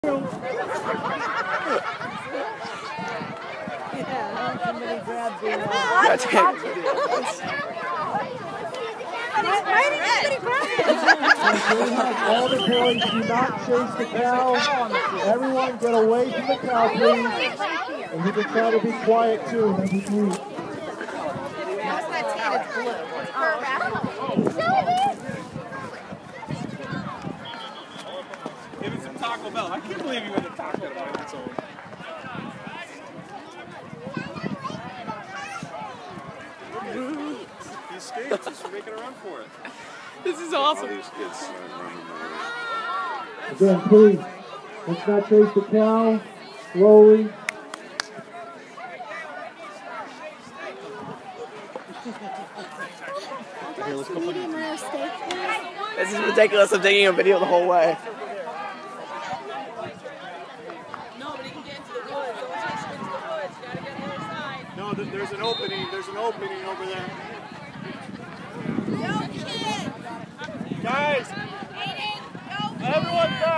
Somebody grabs you. All the boys do not chase the cow. Everyone get away from the cow, please. And you can try to be quiet too. Maybe please. That's not tan, it's blue. Give me some Taco Bell. I can't believe you went to Taco Bell. That's all. He skates. He's making a run for it. This is awesome. Again, please, let's not chase the cow. Slowly. Here, let's go put it. This is ridiculous. I'm taking a video the whole way. No, but he can get into the woods. Don't chase him into the woods. You gotta get on the other side. No, there's an opening. There's an opening over there. Guys, everyone go!